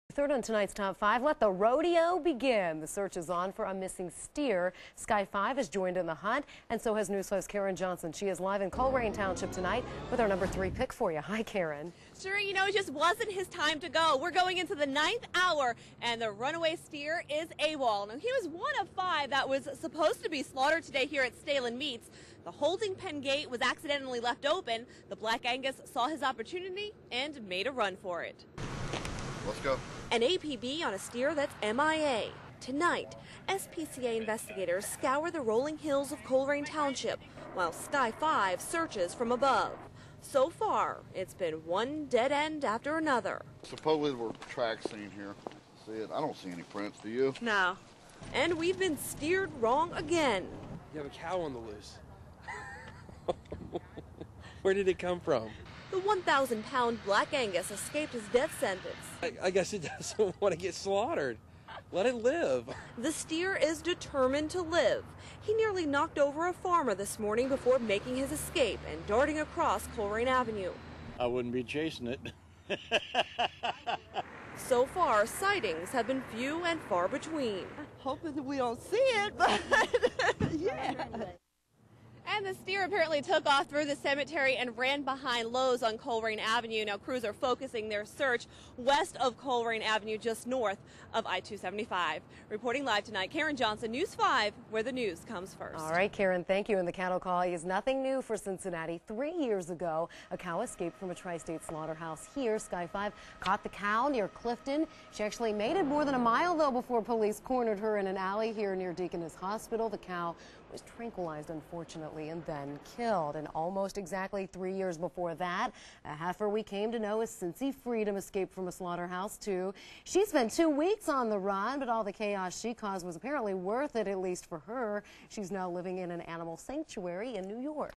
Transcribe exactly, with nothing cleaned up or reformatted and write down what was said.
Third on tonight's top five, let the rodeo begin. The search is on for a missing steer. Sky five has joined in the hunt, and so has News five's Karen Johnson. She is live in Colerain Township tonight with our number three pick for you. Hi, Karen. Sure, you know, it just wasn't his time to go. We're going into the ninth hour, and the runaway steer is AWOL. Now, he was one of five that was supposed to be slaughtered today here at Stalen Meats. The holding pen gate was accidentally left open. The Black Angus saw his opportunity and made a run for it. Let's go. An A P B on a steer that's M I A. Tonight, S P C A investigators scour the rolling hills of Colerain Township, while Sky five searches from above. So far, it's been one dead end after another. Supposedly there were tracks seen here. See it? I don't see any prints. Do you? No. And we've been steered wrong again. You have a cow on the loose. Where did it come from? The one thousand pound Black Angus escaped his death sentence. I, I guess it doesn't want to get slaughtered. Let it live. The steer is determined to live. He nearly knocked over a farmer this morning before making his escape and darting across Colerain Avenue. I wouldn't be chasing it. So far, sightings have been few and far between. Hoping that we don't see it, but yeah. And the steer apparently took off through the cemetery and ran behind Lowe's on Colerain Avenue. Now, crews are focusing their search west of Colerain Avenue, just north of I two seventy-five. Reporting live tonight, Karen Johnson, News five, where the news comes first. All right, Karen, thank you. And the cattle call is nothing new for Cincinnati. Three years ago, a cow escaped from a tri-state slaughterhouse here. Sky five caught the cow near Clifton. She actually made it more than a mile, though, before police cornered her in an alley here near Deaconess Hospital. The cow was tranquilized, unfortunately, and then killed. And almost exactly three years before that, a heifer we came to know as Cincy Freedom escaped from a slaughterhouse, too. She spent two weeks on the run, but all the chaos she caused was apparently worth it, at least for her. She's now living in an animal sanctuary in New York.